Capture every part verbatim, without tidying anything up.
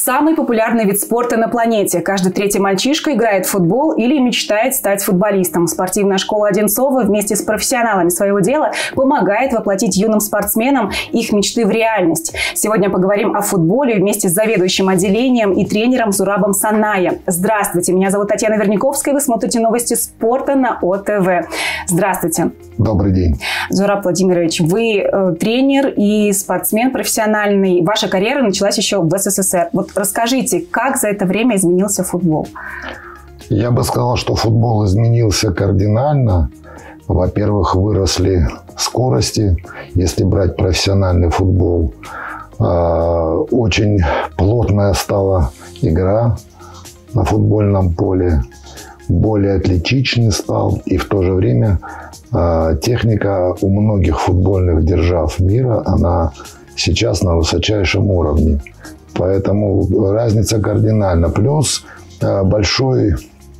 Самый популярный вид спорта на планете. Каждый третий мальчишка играет в футбол или мечтает стать футболистом. Спортивная школа Одинцова вместе с профессионалами своего дела помогает воплотить юным спортсменам их мечты в реальность. Сегодня поговорим о футболе вместе с заведующим отделением и тренером Зурабом Саная. Здравствуйте, меня зовут Татьяна Верняковская, вы смотрите новости спорта на О Тэ Вэ. Здравствуйте. Добрый день. Зураб Владимирович, вы э, тренер и спортсмен профессиональный. Ваша карьера началась еще в Эс Эс Эс Эр. Вот расскажите, как за это время изменился футбол? Я бы сказал, что футбол изменился кардинально. Во-первых, выросли скорости. Если брать профессиональный футбол, очень плотная стала игра на футбольном поле. Более атлетичный стал. И в то же время техника у многих футбольных держав мира, она сейчас на высочайшем уровне. Поэтому разница кардинальна. Плюс большой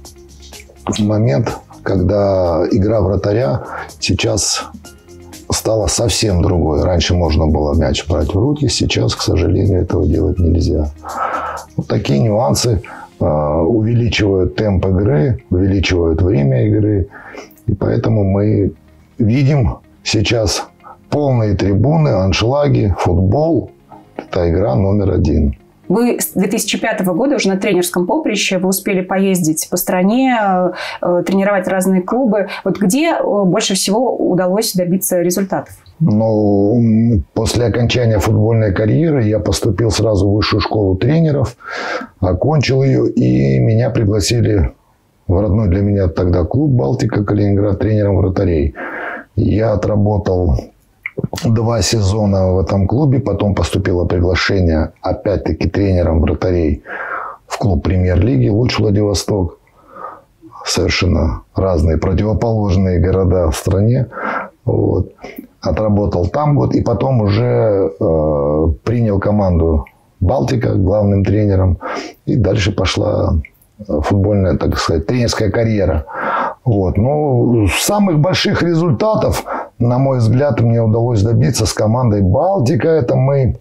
момент, когда игра вратаря сейчас стала совсем другой. Раньше можно было мяч брать в руки, сейчас, к сожалению, этого делать нельзя. Вот такие нюансы увеличивают темп игры, увеличивают время игры. И поэтому мы видим сейчас полные трибуны, аншлаги, футбол. Это игра номер один. Вы с две тысячи пятого года уже на тренерском поприще, вы успели поездить по стране, тренировать разные клубы. Вот где больше всего удалось добиться результатов? Ну, после окончания футбольной карьеры я поступил сразу в высшую школу тренеров, окончил ее, и меня пригласили в родной для меня тогда клуб «Балтика» Калининград тренером вратарей. Я отработал два сезона в этом клубе, потом поступило приглашение опять-таки тренером вратарей в клуб премьер-лиги «Луч Владивосток». Совершенно разные, противоположные города в стране. Вот. Отработал там год и потом уже э, принял команду «Балтика» главным тренером. И дальше пошла футбольная, так сказать, тренерская карьера. Вот. Но самых больших результатов, на мой взгляд, мне удалось добиться с командой «Балтика». Это мы,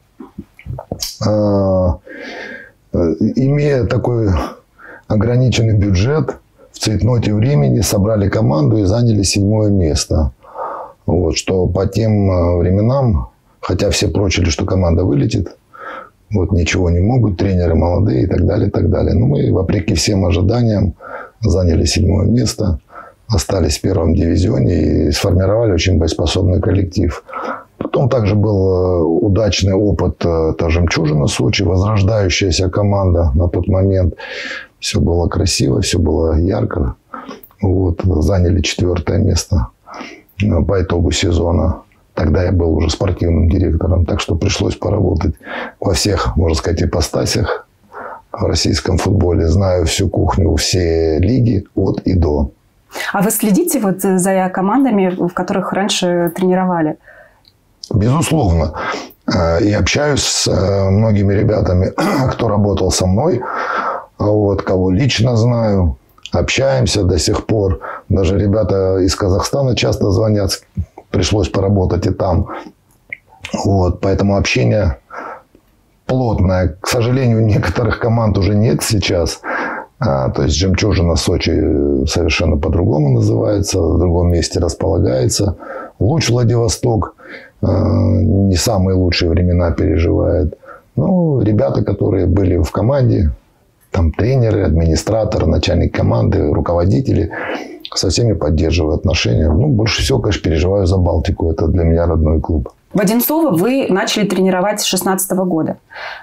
э, имея такой ограниченный бюджет, в цейтноте времени собрали команду и заняли седьмое место. Вот. Что по тем временам, хотя все прочили, что команда вылетит, вот ничего не могут, тренеры молодые и так далее, и так далее. Но мы, вопреки всем ожиданиям, заняли седьмое место, остались в первом дивизионе и сформировали очень боеспособный коллектив. Потом также был удачный опыт, это «Жемчужина» Сочи, возрождающаяся команда на тот момент. Все было красиво, все было ярко. Вот, заняли четвертое место по итогу сезона. Тогда я был уже спортивным директором, так что пришлось поработать во всех, можно сказать, ипостасях в российском футболе. Знаю всю кухню, все лиги от и до. А вы следите вот за командами, в которых раньше тренировали? Безусловно. И общаюсь с многими ребятами, кто работал со мной, вот, кого лично знаю. Общаемся до сих пор. Даже ребята из Казахстана часто звонят. Пришлось поработать и там. Вот, поэтому общение плотное. К сожалению, некоторых команд уже нет сейчас. А, то есть «Жемчужина» Сочи совершенно по-другому называется, в другом месте располагается. «Луч Владивосток» а, не самые лучшие времена переживает. Ну, ребята, которые были в команде, там тренеры, администраторы, начальник команды, руководители, со всеми поддерживаю отношения. Ну, больше всего, конечно, переживаю за «Балтику». Это для меня родной клуб. В Одинцово вы начали тренировать с шестнадцатого года.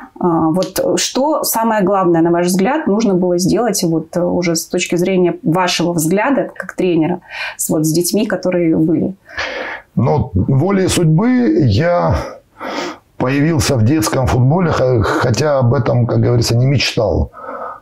Вот что самое главное, на ваш взгляд, нужно было сделать вот уже с точки зрения вашего взгляда, как тренера, с, вот, с детьми, которые были? Ну, волей судьбы я появился в детском футболе, хотя об этом, как говорится, не мечтал.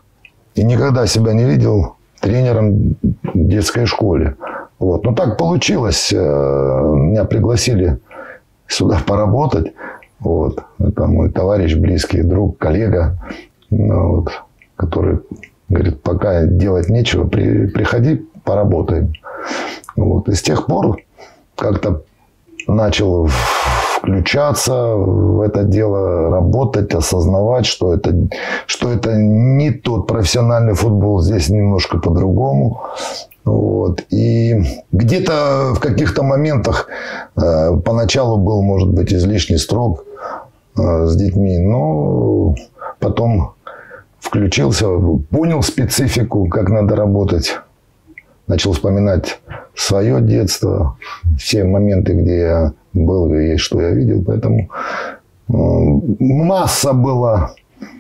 И никогда себя не видел тренером в детской школе. Вот. Но так получилось. Меня пригласили сюда поработать. Вот. Это мой товарищ, близкий друг, коллега, ну, вот, который говорит, пока делать нечего, при, приходи, поработаем. Вот. И с тех пор как-то начал включаться в это дело, работать, осознавать, что это, что это не тот профессиональный футбол, здесь немножко по-другому. Вот. И где-то в каких-то моментах э, поначалу был, может быть, излишне строг э, с детьми, но потом включился, понял специфику, как надо работать, начал вспоминать свое детство, все моменты, где я был и что я видел, поэтому э, масса была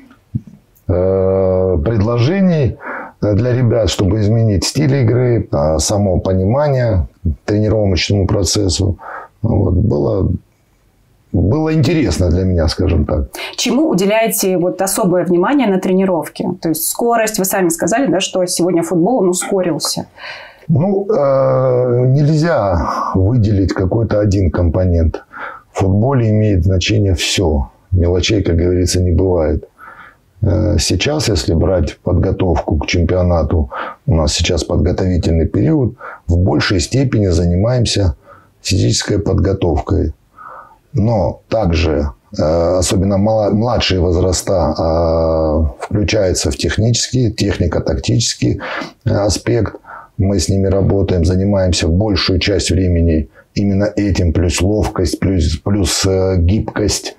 э, предложений для ребят, чтобы изменить стиль игры, само понимание тренировочному процессу. Вот. Было, было интересно для меня, скажем так. Чему уделяете вот особое внимание на тренировке? То есть скорость, вы сами сказали, да, что сегодня футбол он ускорился. Ну, э, нельзя выделить какой-то один компонент. В футболе имеет значение все. Мелочей, как говорится, не бывает. Сейчас, если брать подготовку к чемпионату, у нас сейчас подготовительный период, в большей степени занимаемся физической подготовкой. Но также, особенно младшие возраста, включаются в технический, технико-тактический аспект. Мы с ними работаем, занимаемся большую часть времени именно этим, плюс ловкость, плюс, плюс гибкость.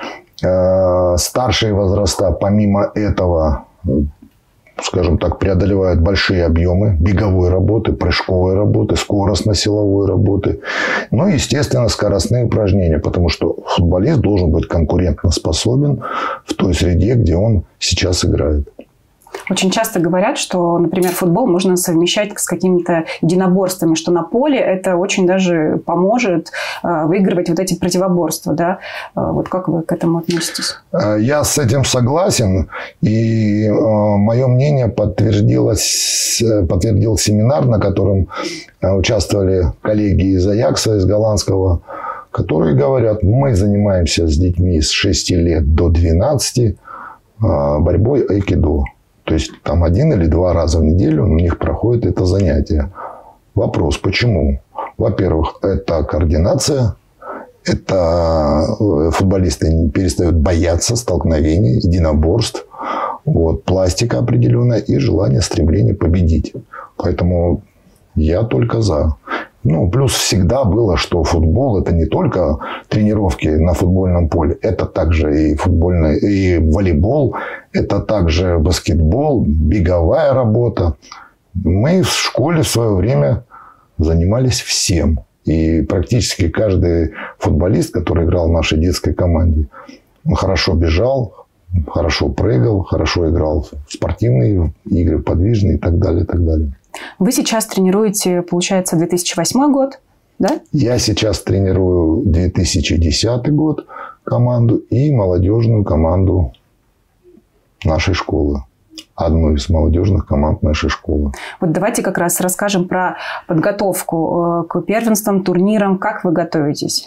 Старшие возраста, помимо этого, скажем так, преодолевают большие объемы беговой работы, прыжковой работы, скоростно-силовой работы. Ну и, естественно, скоростные упражнения, потому что футболист должен быть конкурентоспособен в той среде, где он сейчас играет. Очень часто говорят, что, например, футбол можно совмещать с какими-то единоборствами, что на поле это очень даже поможет э, выигрывать вот эти противоборства. Да? Э, вот как вы к этому относитесь? Я с этим согласен. И э, мое мнение подтвердилось, подтвердил семинар, на котором участвовали коллеги из Аякса, из голландского, которые говорят, мы занимаемся с детьми с шести лет до двенадцати э, борьбой айкидо. То есть, там один или два раза в неделю у них проходит это занятие. Вопрос, почему? Во-первых, это координация. Это футболисты перестают бояться столкновений, единоборств. Вот, пластика определенная и желание, стремление победить. Поэтому я только за. Ну, плюс всегда было, что футбол – это не только тренировки на футбольном поле. Это также и футбольный, и волейбол, это также баскетбол, беговая работа. Мы в школе в свое время занимались всем. И практически каждый футболист, который играл в нашей детской команде, он хорошо бежал, хорошо прыгал, хорошо играл в спортивные игры, подвижные и так далее, и так далее. Вы сейчас тренируете, получается, две тысячи восьмой год, да? Я сейчас тренирую две тысячи десятый год команду и молодежную команду нашей школы. Одну из молодежных команд нашей школы. Вот давайте как раз расскажем про подготовку к первенствам, турнирам. Как вы готовитесь?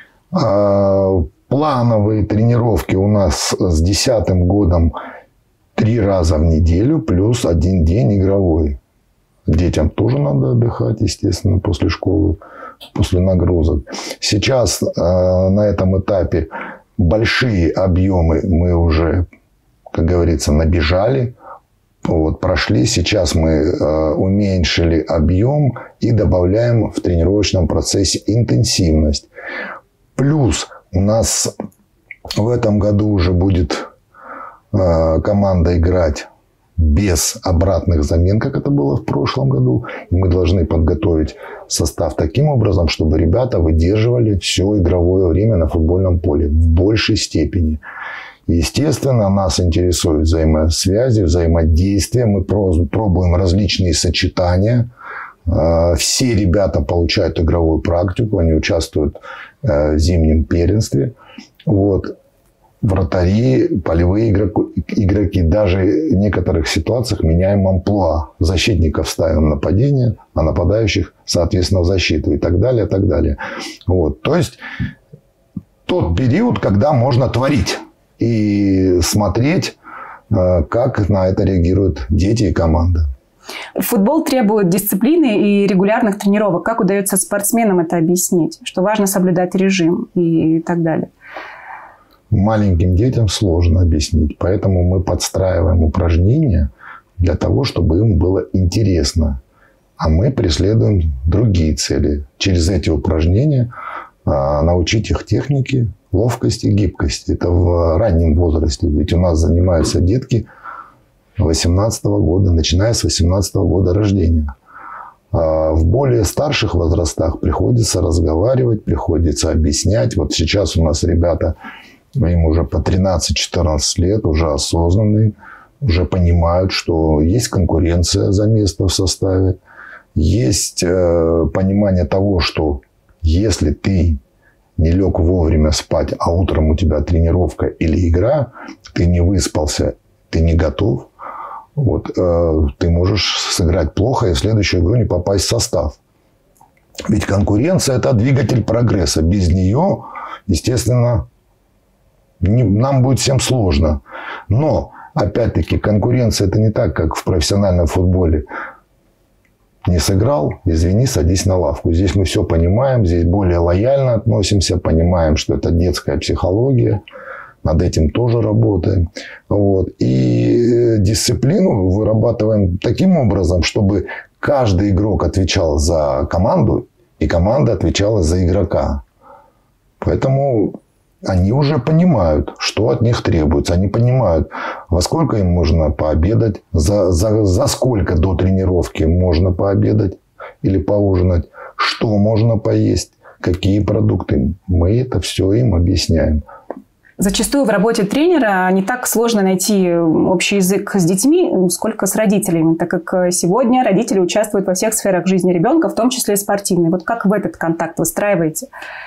Плановые тренировки у нас с десятым годом три раза в неделю, плюс один день игровой. Детям тоже надо отдыхать, естественно, после школы, после нагрузок. Сейчас э, на этом этапе большие объемы мы уже, как говорится, набежали, вот, прошли. Сейчас мы э, уменьшили объем и добавляем в тренировочном процессе интенсивность. Плюс у нас в этом году уже будет э, команда играть без обратных замен, как это было в прошлом году. И мы должны подготовить состав таким образом, чтобы ребята выдерживали все игровое время на футбольном поле в большей степени. Естественно, нас интересуют взаимосвязи, взаимодействия. Мы пробуем различные сочетания. Все ребята получают игровую практику, они участвуют в зимнем первенстве. Вот. Вратари, полевые игроки, игроки, даже в некоторых ситуациях меняем амплуа. Защитников ставим в нападение, а нападающих, соответственно, в защиту и так далее, и так далее. Вот. То есть, тот период, когда можно творить и смотреть, как на это реагируют дети и команда. Футбол требует дисциплины и регулярных тренировок. Как удается спортсменам это объяснить? Что важно соблюдать режим и так далее. Маленьким детям сложно объяснить. Поэтому мы подстраиваем упражнения для того, чтобы им было интересно. А мы преследуем другие цели. Через эти упражнения а, научить их технике, ловкости, гибкости. Это в раннем возрасте. Ведь у нас занимаются детки восемнадцатого года, начиная с восемнадцатого года рождения. А в более старших возрастах приходится разговаривать, приходится объяснять. Вот сейчас у нас ребята, им уже по тринадцать-четырнадцать лет, уже осознанные, уже понимают, что есть конкуренция за место в составе. Есть э, понимание того, что если ты не лег вовремя спать, а утром у тебя тренировка или игра, ты не выспался, ты не готов, вот, э, ты можешь сыграть плохо и в следующую игру не попасть в состав. Ведь конкуренция – это двигатель прогресса. Без нее, естественно, не, нам будет всем сложно. Но, опять-таки, конкуренция – это не так, как в профессиональном футболе. Не сыграл, извини, садись на лавку. Здесь мы все понимаем, здесь более лояльно относимся, понимаем, что это детская психология. Над этим тоже работаем. Вот. И дисциплину вырабатываем таким образом, чтобы каждый игрок отвечал за команду, и команда отвечала за игрока. Поэтому они уже понимают, что от них требуется. Они понимают, во сколько им можно пообедать, за, за, за сколько до тренировки можно пообедать или поужинать, что можно поесть, какие продукты. Мы это все им объясняем. Зачастую в работе тренера не так сложно найти общий язык с детьми, сколько с родителями, так как сегодня родители участвуют во всех сферах жизни ребенка, в том числе и спортивной. Вот как вы этот контакт выстраиваете?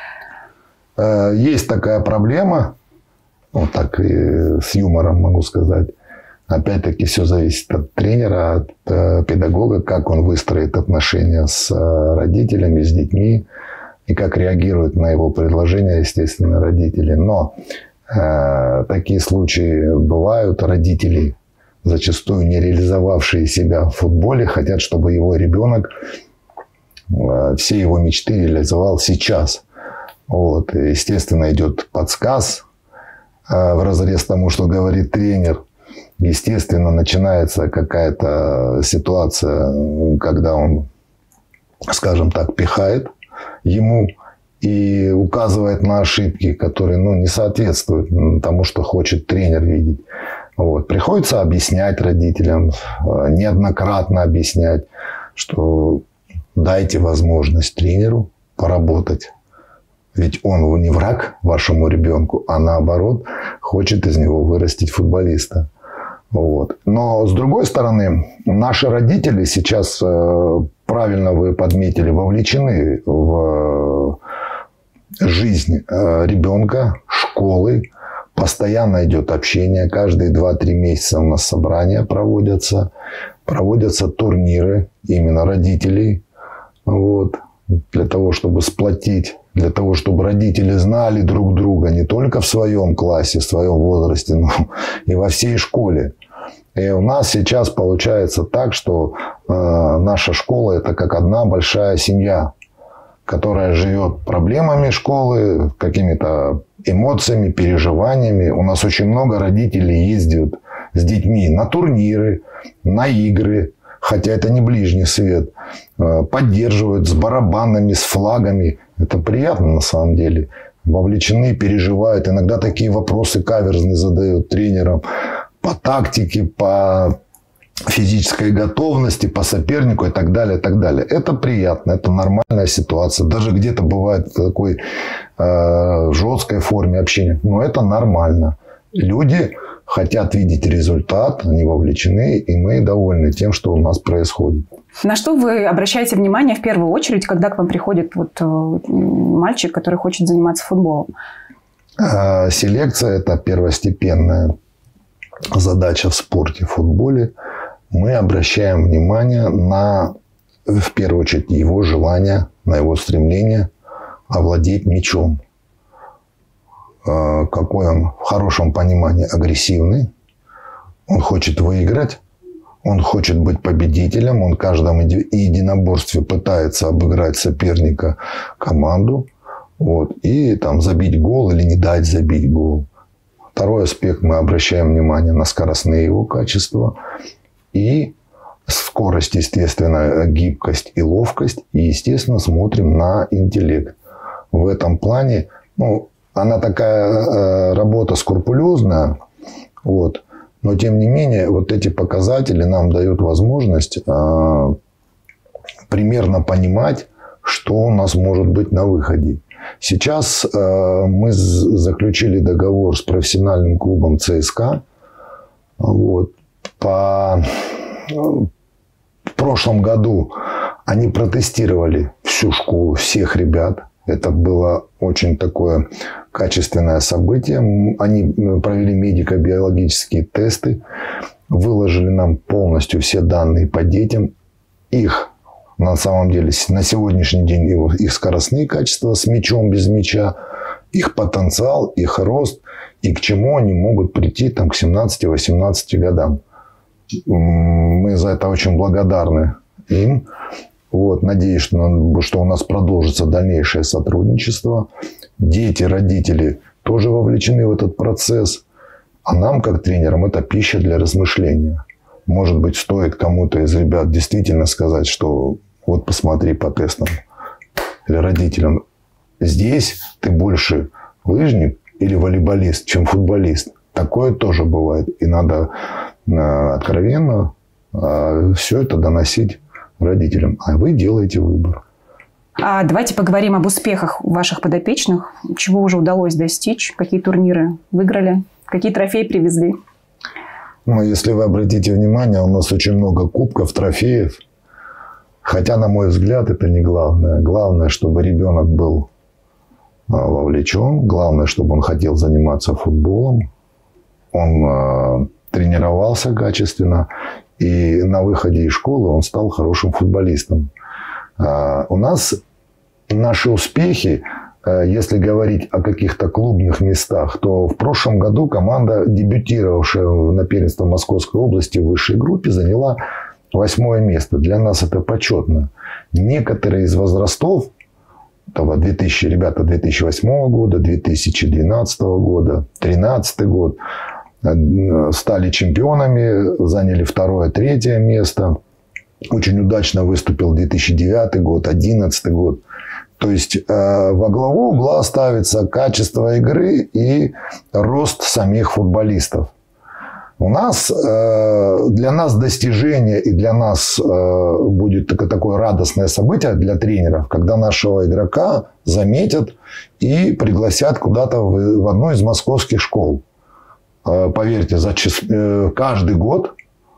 Есть такая проблема, вот так и с юмором могу сказать. Опять-таки все зависит от тренера, от педагога, как он выстроит отношения с родителями, с детьми и как реагируют на его предложения, естественно, родители. Но э, такие случаи бывают. Родители, зачастую не реализовавшие себя в футболе, хотят, чтобы его ребенок э, все его мечты реализовал сейчас. Вот. И, естественно, идет подсказ э, вразрез тому, что говорит тренер. Естественно, начинается какая-то ситуация, когда он, скажем так, пихает ему и указывает на ошибки, которые ну, не соответствуют тому, что хочет тренер видеть. Вот. Приходится объяснять родителям, неоднократно объяснять, что дайте возможность тренеру поработать. Ведь он не враг вашему ребенку, а наоборот хочет из него вырастить футболиста. Вот. Но, с другой стороны, наши родители сейчас, правильно вы подметили, вовлечены в жизнь ребенка, школы. Постоянно идет общение. Каждые два-три месяца у нас собрания проводятся. Проводятся турниры именно родителей. Вот. Для того, чтобы сплотить, для того, чтобы родители знали друг друга не только в своем классе, в своем возрасте, но и во всей школе. И у нас сейчас получается так, что э, наша школа – это как одна большая семья, которая живет проблемами школы, какими-то эмоциями, переживаниями. У нас очень много родителей ездят с детьми на турниры, на игры, хотя это не ближний свет, э, поддерживают с барабанами, с флагами. Это приятно на самом деле. Вовлечены, переживают. Иногда такие вопросы каверзные задают тренерам. По тактике, по физической готовности, по сопернику и так далее, и так далее. Это приятно, это нормальная ситуация. Даже где-то бывает в такой э, жесткой форме общения. Но это нормально. Люди хотят видеть результат, они вовлечены, и мы довольны тем, что у нас происходит. На что вы обращаете внимание в первую очередь, когда к вам приходит вот, мальчик, который хочет заниматься футболом? Э, селекция – это первостепенная задача в спорте, в футболе. Мы обращаем внимание на, в первую очередь, его желание, на его стремление овладеть мячом. Какой он в хорошем понимании агрессивный. Он хочет выиграть. Он хочет быть победителем, он в каждом единоборстве пытается обыграть соперника, команду, вот, и там забить гол или не дать забить гол. Второй аспект, мы обращаем внимание на скоростные его качества и скорость, естественно, гибкость и ловкость. И, естественно, смотрим на интеллект. В этом плане, ну, она такая э, работа скрупулезная, вот, но, тем не менее, вот эти показатели нам дают возможность э, примерно понимать, что у нас может быть на выходе. Сейчас э, мы заключили договор с профессиональным клубом ЦСКА. Вот, по... В прошлом году они протестировали всю школу, всех ребят. Это было очень такое качественное событие. Они провели медико-биологические тесты, выложили нам полностью все данные по детям. Их, на самом деле, на сегодняшний день их скоростные качества с мячом, без мяча, их потенциал, их рост и к чему они могут прийти там, к семнадцати-восемнадцати годам. Мы за это очень благодарны им. Вот, надеюсь, что, что у нас продолжится дальнейшее сотрудничество. Дети, родители тоже вовлечены в этот процесс. А нам, как тренерам, это пища для размышления. Может быть, стоит кому-то из ребят действительно сказать, что вот посмотри по тестам. Или родителям. Здесь ты больше лыжник или волейболист, чем футболист. Такое тоже бывает. И надо откровенно все это доносить родителям. А вы делаете выбор. А давайте поговорим об успехах ваших подопечных. Чего уже удалось достичь? Какие турниры выиграли? Какие трофеи привезли? Ну, если вы обратите внимание, у нас очень много кубков, трофеев. Хотя, на мой взгляд, это не главное. Главное, чтобы ребенок был вовлечен. Главное, чтобы он хотел заниматься футболом. Он э, тренировался качественно. И на выходе из школы он стал хорошим футболистом. Э, у нас наши успехи, э, если говорить о каких-то клубных местах, то в прошлом году команда, дебютировавшая на первенство Московской области в высшей группе, заняла восьмое место. Для нас это почетно. Некоторые из возрастов, две тысячи, ребята две тысячи восьмого года, две тысячи двенадцатого года, две тысячи тринадцатого год, стали чемпионами, заняли второе, третье место. Очень удачно выступил две тысячи девятый год, две тысячи одиннадцатый год. То есть э, во главу угла ставится качество игры и рост самих футболистов. У нас, э, для нас достижение и для нас э, будет такое, такое радостное событие для тренеров, когда нашего игрока заметят и пригласят куда-то в, в одну из московских школ. Э, поверьте, за час, э, каждый год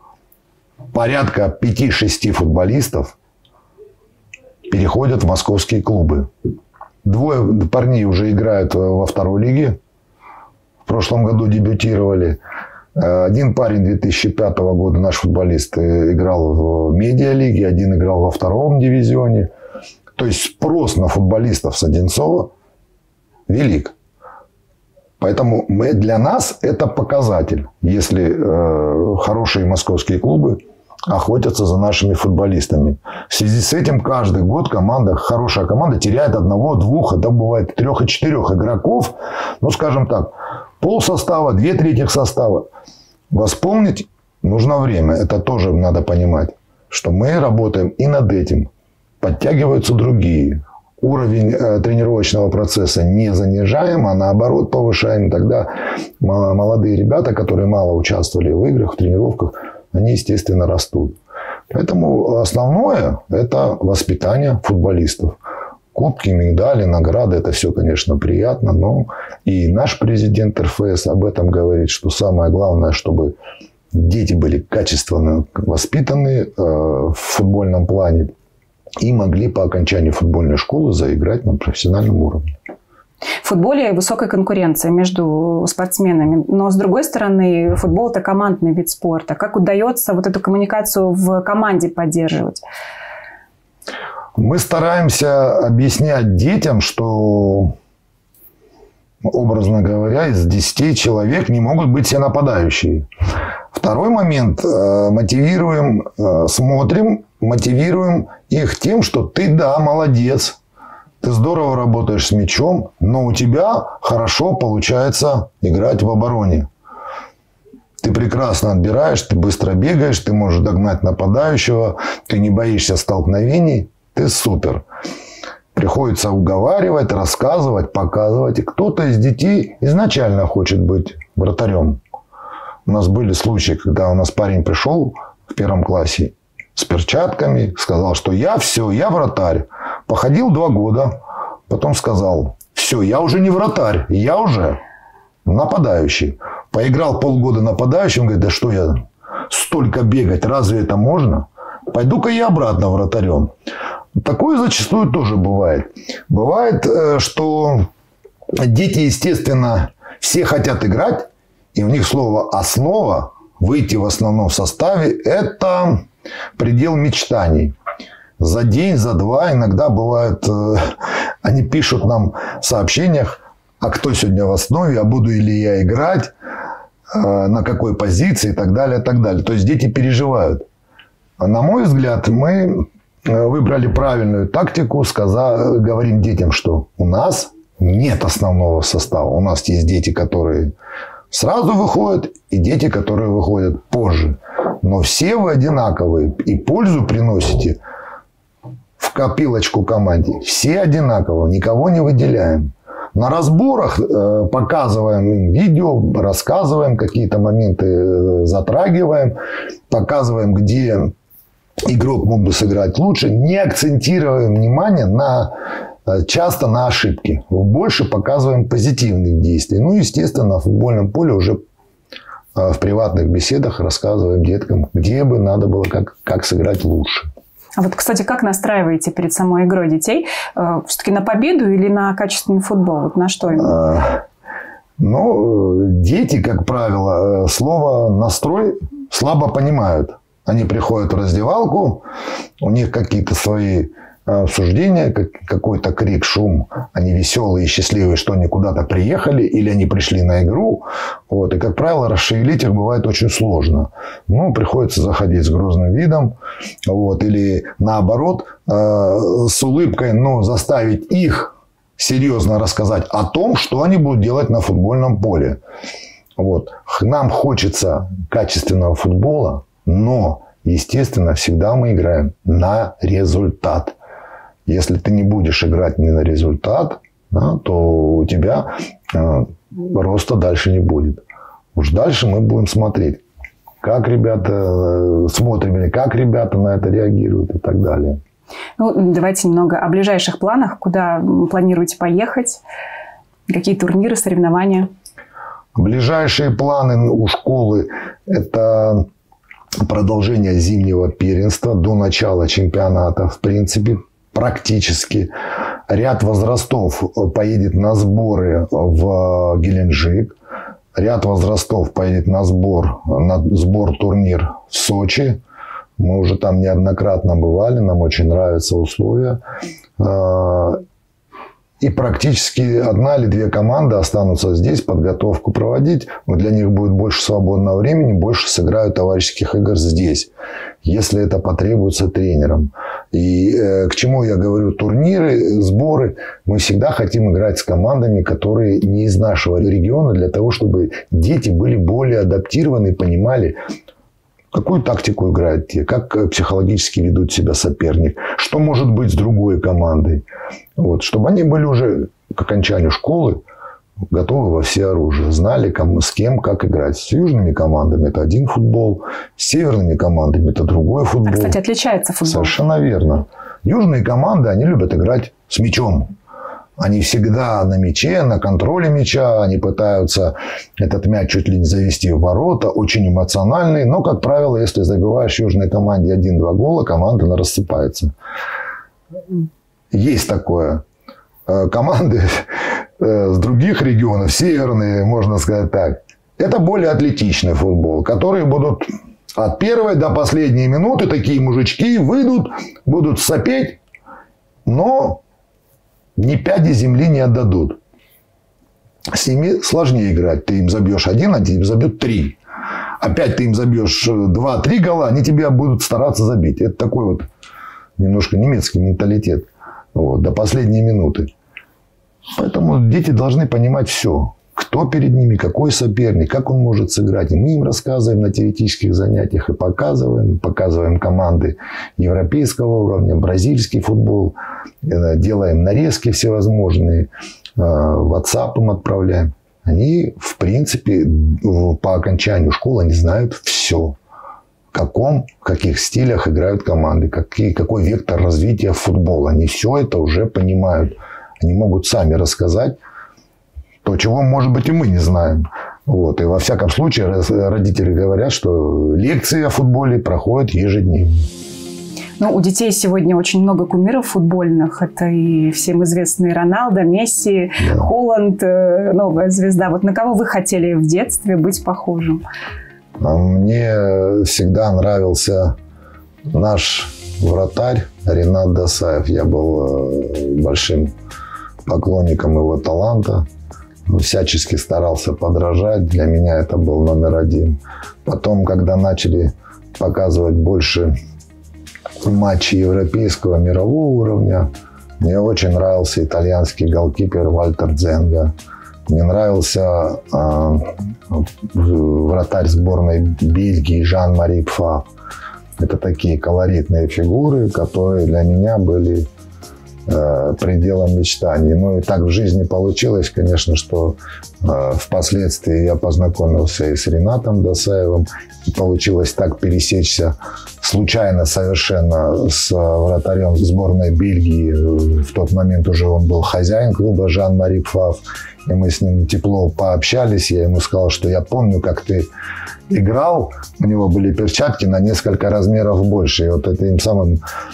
порядка пяти-шести футболистов переходят в московские клубы. Двое парней уже играют во второй лиге. В прошлом году дебютировали. Один парень две тысячи пятого года, наш футболист, играл в медиалиге, один играл во втором дивизионе. То есть спрос на футболистов с Одинцова велик. Поэтому мы, для нас это показатель, если э, хорошие московские клубы охотятся за нашими футболистами. В связи с этим каждый год команда, хорошая команда теряет одного, двух, а да бывает трех и четырех игроков. Ну, скажем так, пол состава, две трети состава. Восполнить нужно время. Это тоже надо понимать, что мы работаем и над этим. Подтягиваются другие. Уровень э, тренировочного процесса не занижаем, а наоборот повышаем. И тогда молодые ребята, которые мало участвовали в играх, в тренировках, они, естественно, растут. Поэтому основное – это воспитание футболистов. Кубки, медали, награды – это все, конечно, приятно. Но и наш президент эр эф эс об этом говорит, что самое главное, чтобы дети были качественно воспитаны э, в футбольном плане и могли по окончании футбольной школы заиграть на профессиональном уровне. В футболе высокая конкуренция между спортсменами. Но, с другой стороны, футбол – это командный вид спорта. Как удается вот эту коммуникацию в команде поддерживать? Мы стараемся объяснять детям, что, образно говоря, из десяти человек не могут быть все нападающие. Второй момент. Мотивируем, смотрим, мотивируем их тем, что ты, да, молодец. Ты здорово работаешь с мячом, но у тебя хорошо получается играть в обороне. Ты прекрасно отбираешь, ты быстро бегаешь, ты можешь догнать нападающего, ты не боишься столкновений, ты супер. Приходится уговаривать, рассказывать, показывать. И кто-то из детей изначально хочет быть вратарем. У нас были случаи, когда у нас парень пришел в первом классе с перчатками, сказал, что я все, я вратарь. Походил два года, потом сказал, все, я уже не вратарь, я уже нападающий. Поиграл полгода нападающим, говорит, да что я столько бегать, разве это можно? Пойду-ка я обратно вратарем. Такое зачастую тоже бывает. Бывает, что дети, естественно, все хотят играть, и у них слово «основа», выйти в основном составе, это предел мечтаний. За день, за два, иногда бывает, они пишут нам в сообщениях, а кто сегодня в основе, а буду ли я играть, на какой позиции и так далее, и так далее. То есть дети переживают. На мой взгляд, мы выбрали правильную тактику, сказав, говорим детям, что у нас нет основного состава. У нас есть дети, которые сразу выходят, и дети, которые выходят позже. Но все вы одинаковые и пользу приносите в копилочку команде. Все одинаково, никого не выделяем. На разборах э, показываем им видео, рассказываем какие-то моменты, э, затрагиваем, показываем, где игрок мог бы сыграть лучше. Не акцентируем внимание на, э, часто на ошибки. Больше показываем позитивных действий. Ну, естественно, на футбольном поле уже э, в приватных беседах рассказываем деткам, где бы надо было, как, как сыграть лучше. А вот, кстати, как настраиваете перед самой игрой детей? Все-таки на победу или на качественный футбол? Вот на что именно? А, ну, дети, как правило, слово «настрой» слабо понимают. Они приходят в раздевалку, у них какие-то свои обсуждения, какой-то крик, шум. Они веселые и счастливые, что они куда-то приехали или они пришли на игру. Вот. И, как правило, расшевелить их бывает очень сложно. Ну, приходится заходить с грозным видом. Вот. Или наоборот, э, с улыбкой, ну, заставить их серьезно рассказать о том, что они будут делать на футбольном поле. Вот. Нам хочется качественного футбола, но, естественно, всегда мы играем на результат. Если ты не будешь играть не на результат, да, то у тебя э, роста дальше не будет. Уж дальше мы будем смотреть, как ребята э, смотрим, или как ребята на это реагируют и так далее. Ну, давайте немного о ближайших планах. Куда планируете поехать? Какие турниры, соревнования? Ближайшие планы у школы – это продолжение зимнего первенства до начала чемпионата, в принципе. Практически. Ряд возрастов поедет на сборы в Геленджик. Ряд возрастов поедет на сбор, на сбор-турнир в Сочи. Мы уже там неоднократно бывали, нам очень нравятся условия. И практически одна или две команды останутся здесь подготовку проводить. Но для них будет больше свободного времени, больше сыграют товарищеских игр здесь, если это потребуется тренерам. И э, к чему я говорю, турниры, сборы, мы всегда хотим играть с командами, которые не из нашего региона, для того, чтобы дети были более адаптированы и понимали, какую тактику играют те, как психологически ведут себя соперник, что может быть с другой командой. Вот, чтобы они были уже к окончанию школы готовы во всеоружие, знали, кому, с кем, как играть. С южными командами это один футбол, с северными командами это другой футбол. А, кстати, отличается футбол. Совершенно верно. Южные команды, они любят играть с мячом. Они всегда на мяче, на контроле мяча. Они пытаются этот мяч чуть ли не завести в ворота. Очень эмоциональные. Но, как правило, если забиваешь южной команде один-два гола, команда она рассыпается. Есть такое. Команды с других регионов, северные, можно сказать так, это более атлетичный футбол, которые будут от первой до последней минуты, такие мужички выйдут, будут сопеть, но ни пяди земли не отдадут. С ними сложнее играть. Ты им забьешь один, а тебе забьют три. опять ты им забьешь два-три гола, они тебя будут стараться забить. Это такой вот немножко немецкий менталитет. Вот, до последней минуты. Поэтому дети должны понимать все. Кто перед ними, какой соперник, как он может сыграть. И мы им рассказываем на теоретических занятиях и показываем. Показываем команды европейского уровня, бразильский футбол. Делаем нарезки всевозможные. WhatsApp им отправляем. Они, в принципе, по окончанию школы они знают все. В каком, в каких стилях играют команды, какие, какой вектор развития футбола. Они все это уже понимают. Они могут сами рассказать то, чего, может быть, и мы не знаем. Вот. И во всяком случае родители говорят, что лекции о футболе проходят ежедневно. Ну, у детей сегодня очень много кумиров футбольных. Это и всем известные Роналдо, Месси, да. Холланд, новая звезда. Вот на кого вы хотели в детстве быть похожим? Мне всегда нравился наш вратарь Ринат Досаев. Я был большим поклонником его таланта. Всячески старался подражать. Для меня это был номер один. Потом, когда начали показывать больше матчей европейского, мирового уровня, мне очень нравился итальянский голкипер Вальтер Дзенга. Мне нравился э, вратарь сборной Бельгии Жан-Мари Пфаф. Это такие колоритные фигуры, которые для меня были э, пределом мечтаний. Ну и так в жизни получилось, конечно, что э, впоследствии я познакомился и с Ринатом Досаевым. И получилось так пересечься случайно совершенно с вратарем сборной Бельгии. В тот момент уже он был хозяин клуба Жан-Мари Пфаф. И мы с ним тепло пообщались. Я ему сказал, что я помню, как ты играл. У него были перчатки на несколько размеров больше. И вот этим самым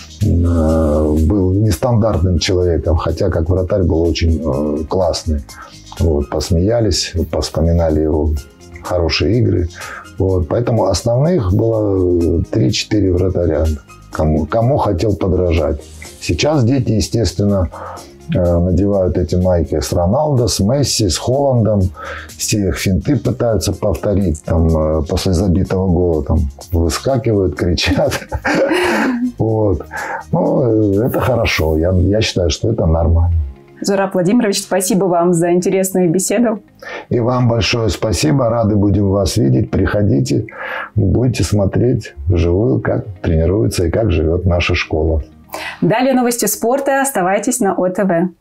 э, был нестандартным человеком. Хотя как вратарь был очень э, классный. Вот, посмеялись, вспоминали его хорошие игры. Вот, поэтому основных было три-четыре вратаря, кому, кому хотел подражать. Сейчас дети, естественно, надевают эти майки с Роналдо, с Месси, с Холландом. Все их финты пытаются повторить. Там, после забитого гола там, выскакивают, кричат. Вот. Ну, это хорошо. Я, я считаю, что это нормально. Зураб Владимирович, спасибо вам за интересную беседу. И вам большое спасибо. Рады будем вас видеть. Приходите. Вы будете смотреть вживую, как тренируется и как живет наша школа. Далее новости спорта. Оставайтесь на О Тэ Вэ.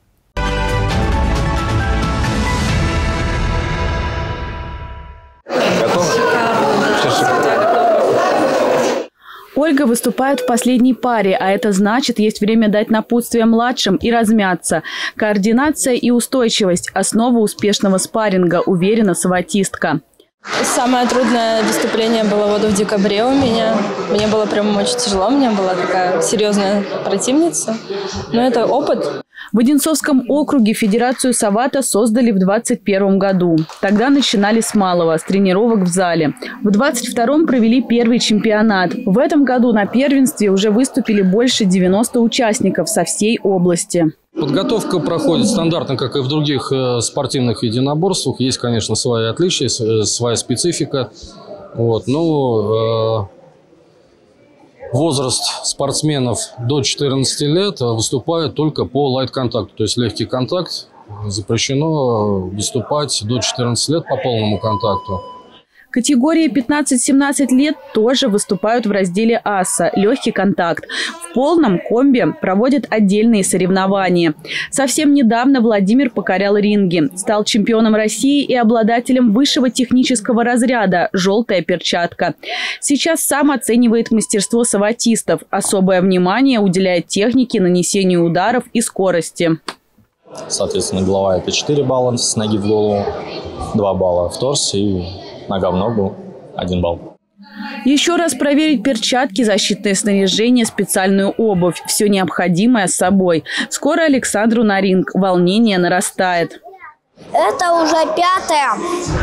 Ольга выступает в последней паре, а это значит, есть время дать напутствие младшим и размяться. Координация и устойчивость – основа успешного спарринга, уверена саватистка. Самое трудное выступление было вот в декабре у меня. Мне было прям очень тяжело, у меня была такая серьезная противница. Но это опыт. В Одинцовском округе Федерацию Савата создали в двадцать первом году. Тогда начинали с малого, с тренировок в зале. В двадцать втором провели первый чемпионат. В этом году на первенстве уже выступили больше девяноста участников со всей области. Подготовка проходит стандартно, как и в других спортивных единоборствах. Есть, конечно, свои отличия, своя специфика. Вот. Но, э, возраст спортсменов до четырнадцати лет выступает только по лайт-контакту. То есть легкий контакт. Запрещено выступать до четырнадцати лет по полному контакту. Категории пятнадцать-семнадцать лет тоже выступают в разделе АСА – легкий контакт. В полном комбе проводят отдельные соревнования. Совсем недавно Владимир покорял ринги, стал чемпионом России и обладателем высшего технического разряда «желтая перчатка». Сейчас сам оценивает мастерство саватистов. Особое внимание уделяет технике нанесения ударов и скорости. Соответственно, голова – это четыре балла с ноги в голову, два балла в торс и нога в ногу, один балл. Еще раз проверить перчатки, защитное снаряжение, специальную обувь. Все необходимое с собой. Скоро Александру на ринг. Волнение нарастает. Это уже пятое.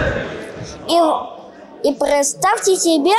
И, и представьте себе,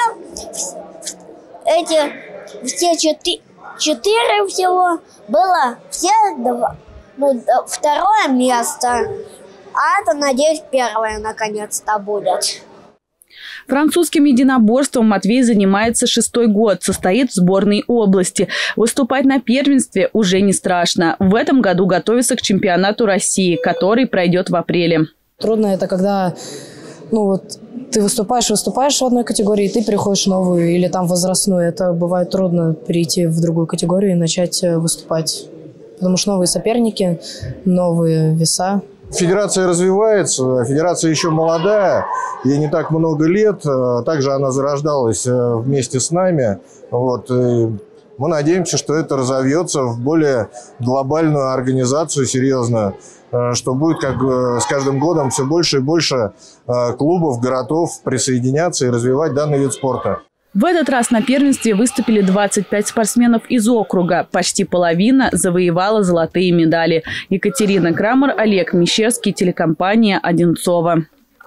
эти все четыре, четыре всего было, все два, ну, второе место. А это, надеюсь, первое наконец-то будет. Французским единоборством Матвей занимается шестой год, состоит в сборной области. Выступать на первенстве уже не страшно. В этом году готовится к чемпионату России, который пройдет в апреле. Трудно это, когда ну, вот, ты выступаешь, выступаешь в одной категории, и ты переходишь в новую или там возрастную. Это бывает трудно перейти в другую категорию и начать выступать. Потому что новые соперники, новые веса. Федерация развивается, федерация еще молодая, ей не так много лет, также она зарождалась вместе с нами. Вот. Мы надеемся, что это разовьется в более глобальную организацию, серьезную, что будет как с каждым годом все больше и больше клубов, городов присоединяться и развивать данный вид спорта. В этот раз на первенстве выступили двадцать пять спортсменов из округа. Почти половина завоевала золотые медали. Екатерина Крамер, Олег Мещерский, телекомпания «Одинцово».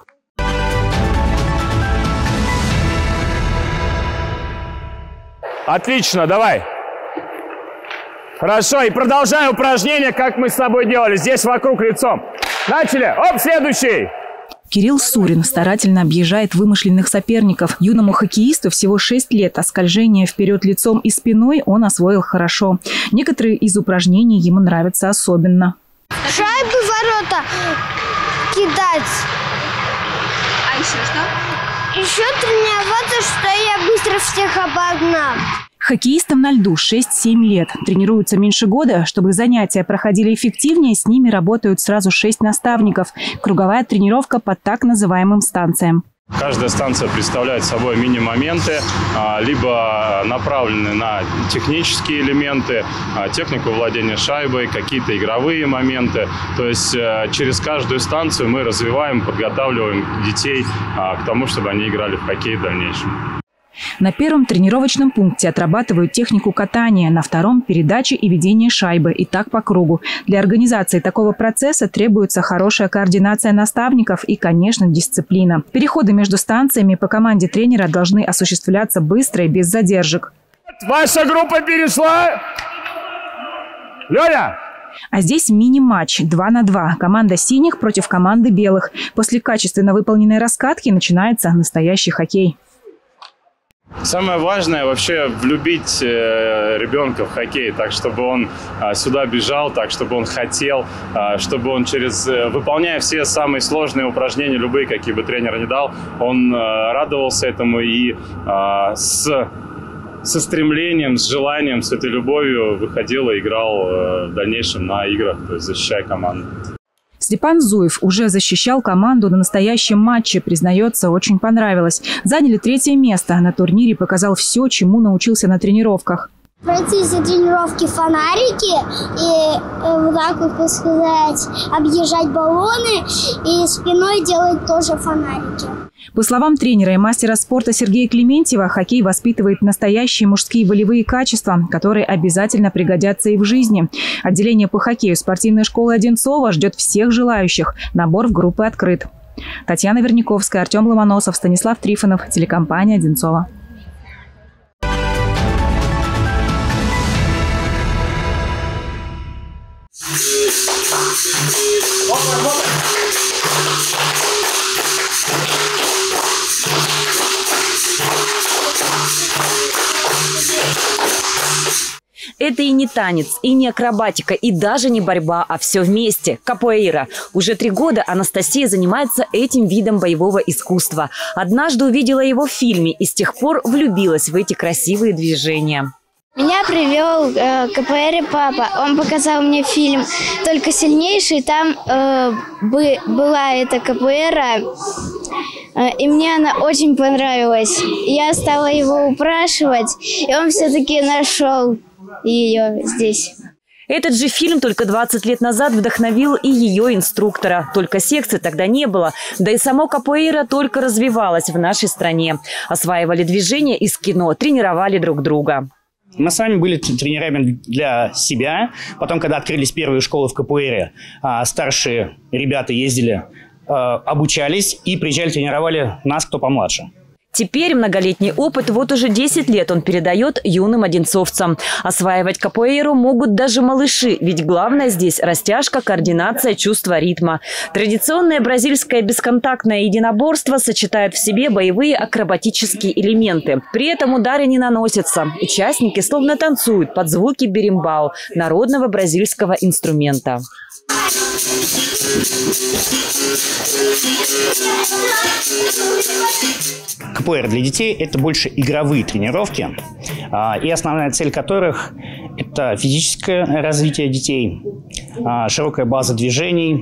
Отлично, давай. Хорошо, и продолжаем упражнение, как мы с тобой делали. Здесь вокруг лицом. Начали. Оп, следующий. Кирилл Сурин старательно объезжает вымышленных соперников. Юному хоккеисту всего шесть лет, а скольжение вперед лицом и спиной он освоил хорошо. Некоторые из упражнений ему нравятся особенно. Шайбы в ворота кидать. А еще что? Еще тренироваться, что я быстро всех обогнал. Хоккеистам на льду шесть-семь лет. Тренируются меньше года. Чтобы занятия проходили эффективнее, с ними работают сразу шесть наставников. Круговая тренировка по так называемым станциям. Каждая станция представляет собой мини-моменты, либо направлены на технические элементы, технику владения шайбой, какие-то игровые моменты. То есть через каждую станцию мы развиваем, подготавливаем детей к тому, чтобы они играли в хоккей в дальнейшем. На первом тренировочном пункте отрабатывают технику катания, на втором – передачи и ведение шайбы, и так по кругу. Для организации такого процесса требуется хорошая координация наставников и, конечно, дисциплина. Переходы между станциями по команде тренера должны осуществляться быстро и без задержек. Ваша группа перешла. Леня! А здесь мини-матч два на два. Команда синих против команды белых. После качественно выполненной раскатки начинается настоящий хоккей. Самое важное вообще влюбить ребенка в хоккей, так чтобы он сюда бежал, так чтобы он хотел, чтобы он через выполняя все самые сложные упражнения, любые, какие бы тренер ни дал, он радовался этому и с со стремлением, с желанием, с этой любовью выходил и играл в дальнейшем на играх, то есть защищая команду. Степан Зуев уже защищал команду на настоящем матче. Признается, очень понравилось. Заняли третье место. На турнире показал все, чему научился на тренировках. Пройти все тренировки фонарики и э, вот так вот, как сказать, объезжать баллоны и спиной делать тоже фонарики. По словам тренера и мастера спорта Сергея Клементьева, хоккей воспитывает настоящие мужские волевые качества, которые обязательно пригодятся и в жизни. Отделение по хоккею спортивной школы Одинцова ждет всех желающих. Набор в группы открыт. Татьяна Верняковская, Артем Ломоносов, Станислав Трифонов, телекомпания «Одинцово». Это и не танец, и не акробатика, и даже не борьба, а все вместе. Капоэйра. Уже три года Анастасия занимается этим видом боевого искусства. Однажды увидела его в фильме и с тех пор влюбилась в эти красивые движения. Меня привел э, к КПР папа. Он показал мне фильм «Только сильнейший». Там э, бы, была эта КПР, э, и мне она очень понравилась. Я стала его упрашивать, и он все-таки нашел ее здесь. Этот же фильм только двадцать лет назад вдохновил и ее инструктора. Только секций тогда не было. Да и само капоэйра только развивалось в нашей стране. Осваивали движения из кино, тренировали друг друга. Мы сами были тренерами для себя. Потом, когда открылись первые школы в капоэйре, старшие ребята ездили, обучались и приезжали, тренировали нас, кто помладше. Теперь многолетний опыт, вот уже десять лет он передает юным одинцовцам. Осваивать капоэйру могут даже малыши, ведь главное здесь растяжка, координация, чувство ритма. Традиционное бразильское бесконтактное единоборство сочетает в себе боевые акробатические элементы. При этом удары не наносятся. Участники словно танцуют под звуки беримбау, народного бразильского инструмента. КПР для детей – это больше игровые тренировки, и основная цель которых – это физическое развитие детей, широкая база движений,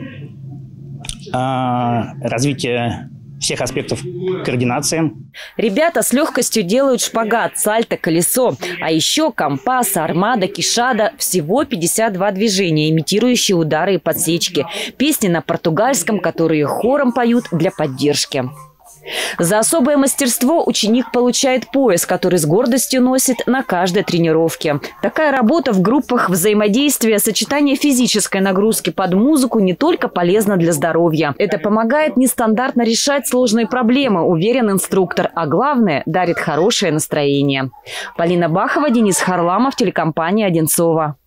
развитие всех аспектов координации. Ребята с легкостью делают шпагат, сальто, колесо. А еще компас, армада, кишада. Всего пятьдесят два движения, имитирующие удары и подсечки. Песни на португальском, которые хором поют для поддержки. За особое мастерство ученик получает пояс, который с гордостью носит на каждой тренировке. Такая работа в группах взаимодействия, сочетание физической нагрузки под музыку не только полезна для здоровья. Это помогает нестандартно решать сложные проблемы, уверен инструктор, а главное – дарит хорошее настроение. Полина Бахова, Денис Харламов, телекомпания «Одинцово».